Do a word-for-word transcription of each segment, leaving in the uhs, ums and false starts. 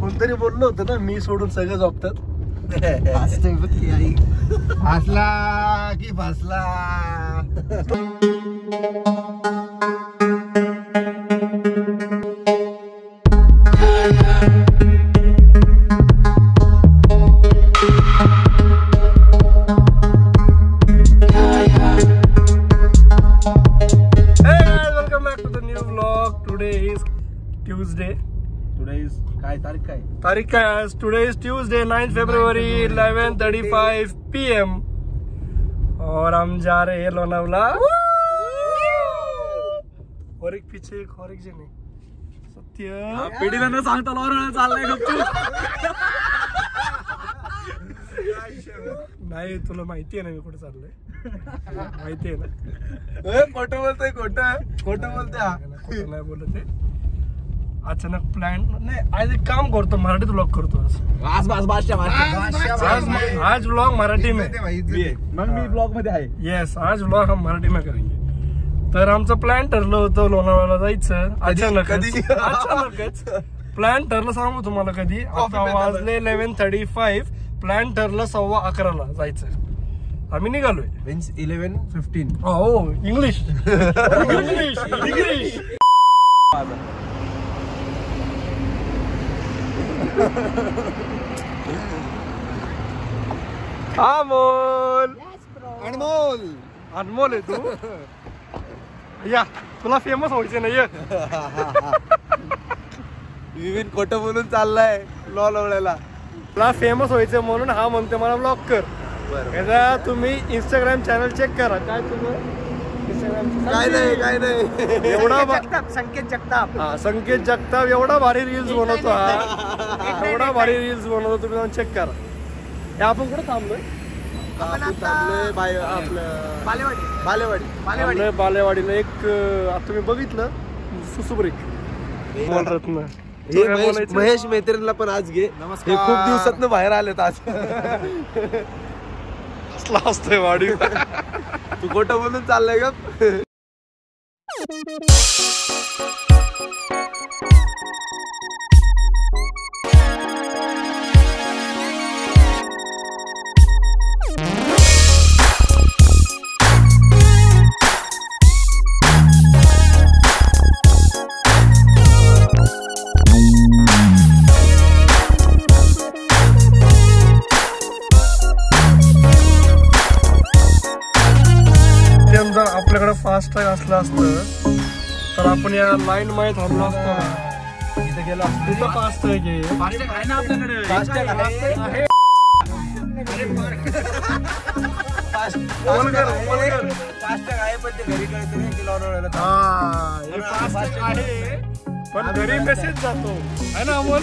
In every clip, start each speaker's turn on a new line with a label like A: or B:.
A: कोणतरी बोललो होतं ना, मी सोडून सगळं झोपतात.
B: फसला की फसला.
A: Tuesday.
B: Today is काय तारीख काय?
A: तारीख काय आज? Today is Tuesday, ninth February, eleven thirty-five p m और हम जा रहे हैं लोनावला. और एक पीछे एक और एक जण आहे. सत्य
B: पिढीला न सांगता लोणावळा चाललाय गपचूप.
A: नाही, तुला माहिती आहे ना मी कुठे चाललोय. माहिती आहे ना.
B: खोटं बोलतोय, खोटं खोटं बोलतोय.
A: खोटं नाही बोलत आहे. अचानक प्लॅन नाही, आज एक काम करतो, मराठीत व्लॉग करतो आज.
B: आज आज भाषा
A: आज आज व्लॉग मराठी में.
B: मग मी ब्लॉग मध्ये आहे.
A: येस, आज व्लॉग हम मराठी में करेंगे. तर आमचं प्लॅन ठरलं होतं लोणावळ्याला जायचं. अचानक अचानकच प्लॅन ठरलं, सांगू तुम्हाला कधी. आता वाजले इलेव्हन थर्टी फाईव्ह. प्लॅन ठरलं सव्वा अकराला जायचं. आम्ही निघालोय
B: मीन्स इलेव्हन फिफ्टीन.
A: हो, इंग्लिश इंग्लिश इंग्लिश. अनमोल
B: अनमोल
A: अनमोल आहे तू. या, तुला फेमस व्हायचं नाही.
B: विविन खोटं बोलून चाललाय लोणावळ्याला.
A: तुला फेमस व्हायचं म्हणून हा म्हणते मला ब्लॉग कर. एकदा तुम्ही इंस्टाग्राम चॅनल चेक करा. काय तुझं
B: काय नाही काय नाही.
A: एवढा
B: संकेत जगताप.
A: हा, संकेत जगताप एवढा भारी रील्स बनवतो हा. एवढा भारी रील्स बनवतो, तुम्ही जाऊन चेक करा. हे आपण कुठे थांबलोय? बालेवाडी. बालेवाडीला एक आता तुम्ही बघितलं सुसुब्रिक बोलरत्न.
B: महेश मैत्रीणला पण आज घे. हे खूप दिवसात बाहेर आलेत आज.
A: कसला असतोय वाडी.
B: तू खोटं बोलून चाललाय का?
A: आपल्याकडे फास्ट ट्रॅक असलं असतं तर आपण या लाईन मध्ये थांबलो असतो. इथे गेला असतो. फास्ट ट्रॅक आहे ना आपल्याकडे. पण घरी मेसेज जातो आहे ना अमोल.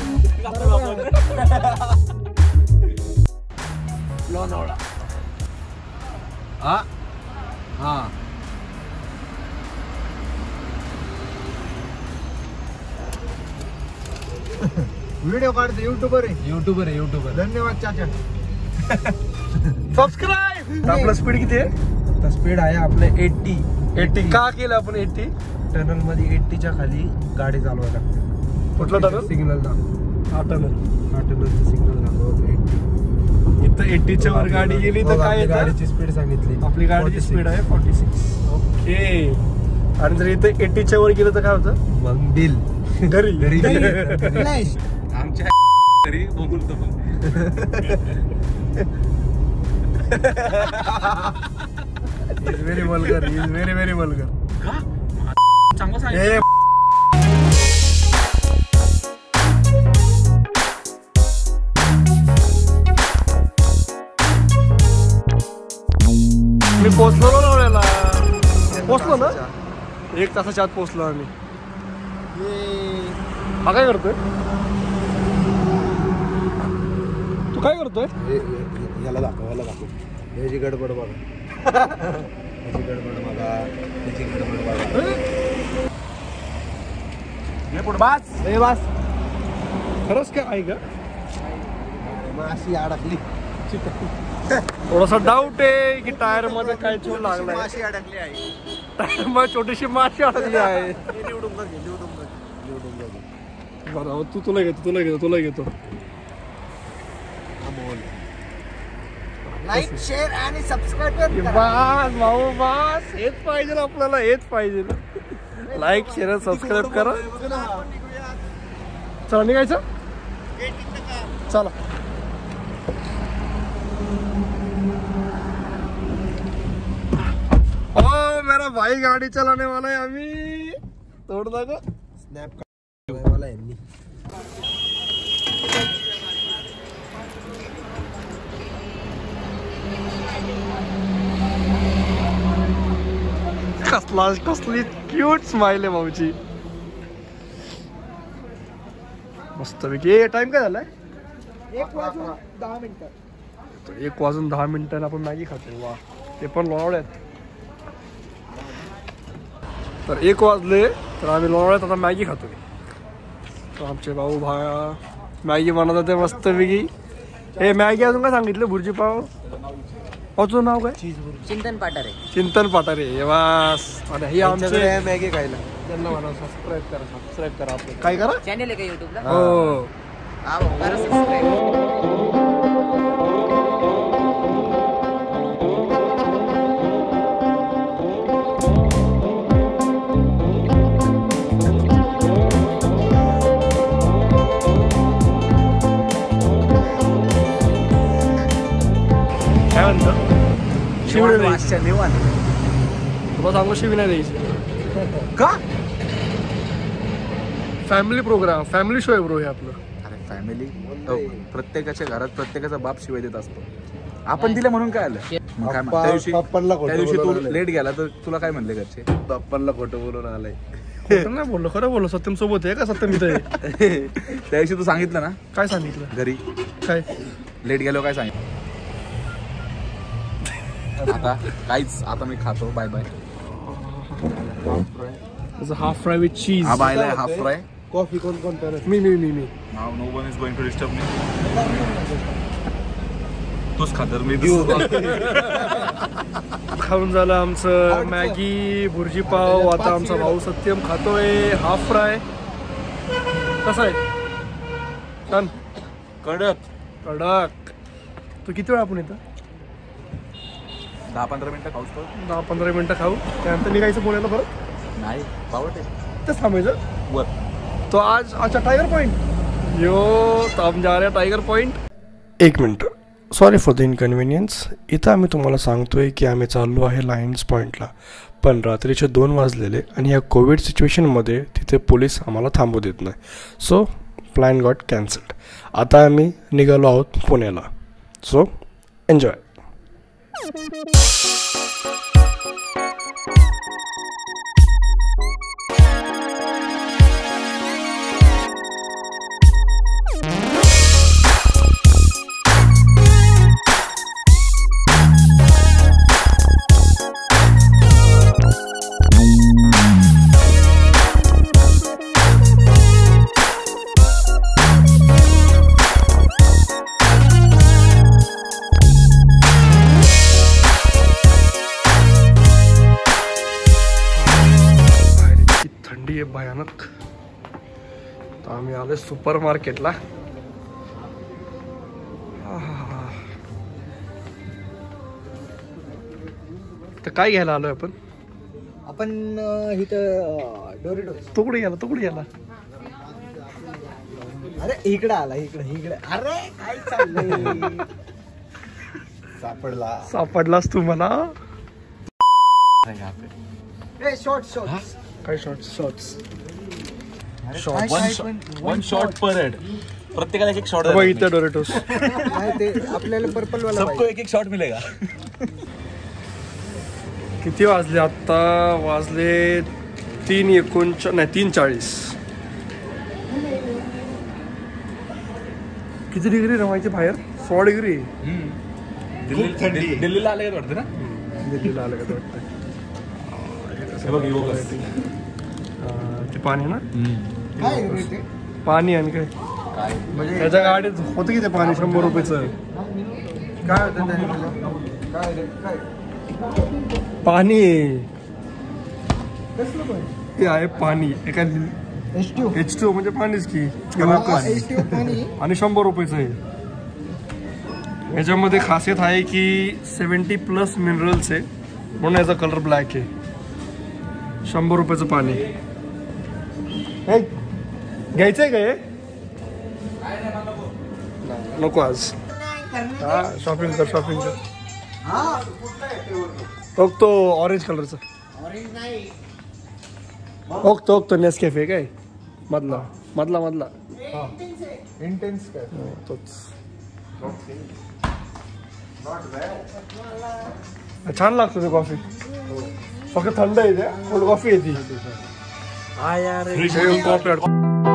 B: लोणावळा. हा हा
A: व्हिडिओ काढतो. युट्यूबर आहे.
B: युट्यूबर आहे युट्यूबर.
A: धन्यवाद चाचा. सबस्क्राईब. आपला स्पीड किती आहे?
B: तर स्पीड आहे आपलं एट्टी.
A: एट्टी का केलं आपण एट्टी?
B: टनल मध्ये एट्टीच्या खाली गाडी चालवायला.
A: कुठला टनल?
B: सिग्नल दाखव.
A: हा टनल.
B: हा टनलचं सिग्नल दाखव. एट्टी.
A: इथं एट्टीच्या वर गाडी गेली तर काय?
B: गाडीची स्पीड सांगितली.
A: आपली गाडीची स्पीड आहे फोर्टी सिक्स. ओके. आणि जर इथं एट्टीच्या वर गेलं तर काय होतं?
B: मग बिल
A: घरी
B: घरी
C: आमच्या घरी बोलतो.
A: Is very vulgar. Is very very vulgar.
C: चांगलं सांगितलं.
A: मी पोचलो लोणावळ्याला. पोचलो ना, एक तासाच्या आत पोचलो आम्ही. हा काय करतोय? तू काय करतोय?
B: याला दाखव याला दाखव. याची गडबड बघा. याची गडबड बघा. याची गडबड बघा.
A: हे पुढे बास. हे बास. खरंच काय आहे का?
B: माशी अडकली.
A: थोडासा डाऊट आहे की टायर मध्ये काय चूल लागलाय.
B: माशी अडकली आहे.
A: टायर मध्ये छोटीशी माशी अडकली आहे.
B: निवडून घे निवडून घे निवडून घे.
A: बरं तू तुला घेतो तुला घेतो तुला घेतो
B: लाईक शेअर आणि सबस्क्राईब
A: बस भाऊ बस हेच पाहिजे आपल्याला हेच पाहिजे लाईक शेअर सबस्क्राईब करा चला निघायचं चला ओ मेरा भाई गाड़ी चलाने वाला है अभी तोड़ दो
B: स्नॅप वाला यांनी
A: कसला कसली क्यूट स्माइल आहे भाऊची मस्त पैकी टाइम काय झालाय
B: एक वाजून दहा मिनिटं
A: एक वाजून दहा मिनिटांना आपण मॅगी खातोय वा ते पण लोणावळ्यात तर एक वाजले तर आम्ही लोणावळ्यात आता मॅगी खातोय तर आमचे भाऊ भाया मॅगी बनवत होते मस्त पैकी हे मॅगी अजून काय सांगितलं भुर्जी पाव पाव तुझं नाव काय
D: चिंतन पाटारे
A: चिंतन पाटारे वास आणि हे आमचे
B: मॅगी खायला
A: त्यांना म्हणा सबस्क्राईब करा सबस्क्राईब करा आपलं काय करा
D: चॅनेल आहे का युट्यूबला
A: हो
D: हा भाऊ, करा सबस्क्राईब
A: काय म्हणतो शिवणे द्यायची
B: निवांत
A: तुला सांगू शिवण्या द्यायची
B: का
A: फॅमिली प्रोग्राम फॅमिली शो आहे ब्रो हे आपलं
C: अरे फॅमिली प्रत्येकाच्या घरात प्रत्येकाचा बाप शिवाय देत असतो आपण दिलं म्हणून काय आलं मग काय म्हण- त्या दिवशी
B: पप्पांना खोटं
C: त्या दिवशी तू
B: बोलून आलंय.
C: लेट गेला तर तुला काय म्हणले घरचे
B: पप्पांना खोटं बोलून आलंय
A: खोटं नाही बोललो खरं बोललो सत्यम सोबत आहे का सत्यम इथं आहे
C: त्या दिवशी तू सांगितलं ना
A: काय सांगितलं
C: घरी
A: काय
C: लेट गेलो काय सांगितलं आता काहीच आता मी खातो bye bye
A: half fry with cheese
C: हा बायला हाफ फ्राय
B: कॉफी कोण कोण करत
A: मी मी मी मी
C: नाव no one is going to disturb me तूच खातर मी
A: खाऊन झालं आमचं मॅगी भुर्जी पाव आता आमचा भाऊ सत्यम खातोय हाफ फ्राय कसं आहे छान
C: कडक
A: कडक तू किती वेळ आपण येतं
C: दहा पंधरा मिनिटं खाऊच तो
A: दहा पंधरा मिनिटं खाऊ त्यानंतर निघायचं पुण्याला परत
C: नाही पावटे
A: तेच थांबायचं
C: वर
A: तो आज अच्छा टायगर पॉइंट यो तो हम जा रहे हैं टायगर पॉइंट एक minute sorry for the inconvenience इथं आम्ही तुम्हाला सांगतोय की आम्ही चाललो आहे लायन्स पॉईंटला पण रात्रीचे दोन वाजलेले आणि या कोविड सिच्युएशनमध्ये तिथे पोलीस आम्हाला थांबू देत नाही सो प्लॅन गॉट कॅन्सल्ड आता आम्ही निघालो आहोत पुण्याला सो एन्जॉय थंडी आहे भयानक तर आम्ही आलोय सुपर मार्केटला तर काय घ्यायला आलोय आपण
B: आपण इथं डोरिटोस
A: तो कुठे गेला तो कुठे गेला
B: अरे इकडे आला इकडे इकडे अरे काय चाललंय सापडला
A: सापडलास तू मला
B: ए शॉर्ट शॉर्ट
A: काय shorts shorts
C: one shot per head प्रत्येकाला एक एक शॉट
A: इथं डोरेटोस
B: ते आपल्याला पर्पल वाला
C: सबको एक एक शॉट मिलेगा
A: किती वाजले आता वाजले तीन एकोणचा नाही तीन चाळीस किती डिग्री रमायचे बाहेर सोळा डिग्री
C: दिल्ली दिल्लीला आले का वाटतं ना
A: दिल्लीला आलं का वाटतं
C: हे बघ युवक
A: ते पाणी ना
B: काय रे ते?
A: पाणी आणि काय
C: काय
B: म्हणजे
A: त्याच्या गाडीत होतं की ते पाणी शंभर रुपयाचं
B: काय होतं त्याने काय रे? काय
A: पाणी
B: कसलं पण
A: हे आहे पाणी एका एच टू म्हणजे पाणीच की आणि शंभर रुपयाचं आहे. याच्यामध्ये खासियत आहे की सेव्हन्टी प्लस मिनरल्स आहे म्हणून याचा कलर ब्लॅक आहे. शंभर रुपयाचं पाणी घ्यायचंय का हे? नको आज. हा शॉपिंग कर शॉपिंग कर. बघ तो ऑरेंज कलरचा ओक तो तो नेसकॅफे काय मधला मधला मधला
B: इंटेन्स काय
A: तोच. छान लागतो ते कॉफी. फक्त थंड आहे ते कोल्ड कॉफी आहे ती. कॉफी